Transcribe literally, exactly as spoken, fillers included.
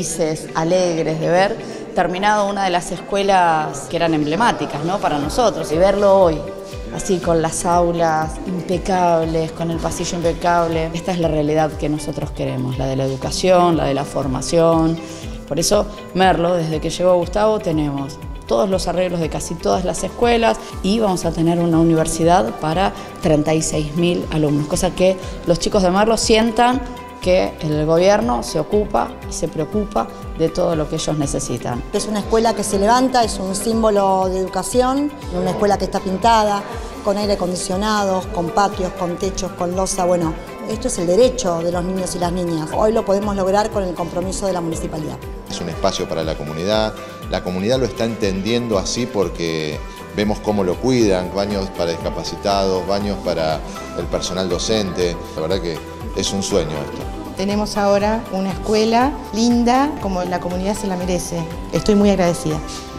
felices, alegres de ver terminado una de las escuelas que eran emblemáticas, ¿no?, para nosotros, y verlo hoy, así con las aulas impecables, con el pasillo impecable. Esta es la realidad que nosotros queremos, la de la educación, la de la formación. Por eso, Merlo, desde que llegó Gustavo, tenemos todos los arreglos de casi todas las escuelas y vamos a tener una universidad para treinta y seis mil alumnos, cosa que los chicos de Merlo sientan que el gobierno se ocupa y se preocupa de todo lo que ellos necesitan. Es una escuela que se levanta, es un símbolo de educación, una escuela que está pintada, con aire acondicionado, con patios, con techos, con losa. Bueno, esto es el derecho de los niños y las niñas. Hoy lo podemos lograr con el compromiso de la municipalidad. Es un espacio para la comunidad, la comunidad lo está entendiendo así porque vemos cómo lo cuidan, baños para discapacitados, baños para el personal docente. La verdad que es un sueño esto. Tenemos ahora una escuela linda como la comunidad se la merece. Estoy muy agradecida.